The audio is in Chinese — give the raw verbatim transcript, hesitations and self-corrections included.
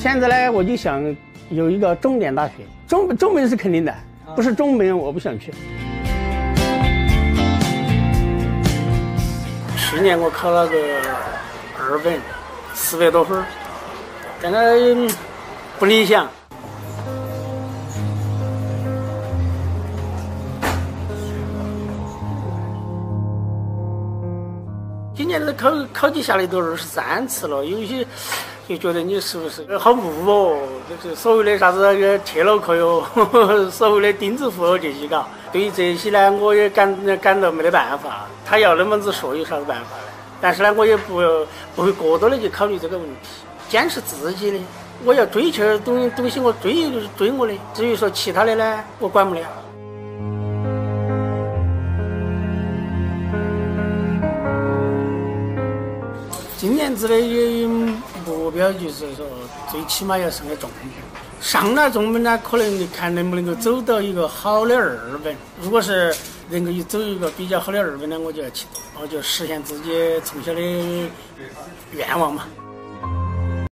现在呢，我就想有一个重点大学，中中本是肯定的，不是中本我不想去。去年我考了个二本，四百多分，但是不理想。今年的考考级下来都二十三次了，有些就觉得你是不是好木哦？就是所谓的啥子那个铁脑壳哟，所谓的钉子户哦这些嘎。对于这些呢，我也感感到没得办法。他要那么子说，有啥子办法呢？但是呢，我也不不会过多的去考虑这个问题，坚持自己的。我要追求东东西，我追追我的。至于说其他的呢，我管不了。今年子的目标就是说，最起码要上个重本。上了重本呢，可能你看能不能够走到一个好的二本。如果是能够走一个比较好的二本呢，我就要去，我就实现自己从小的愿望嘛。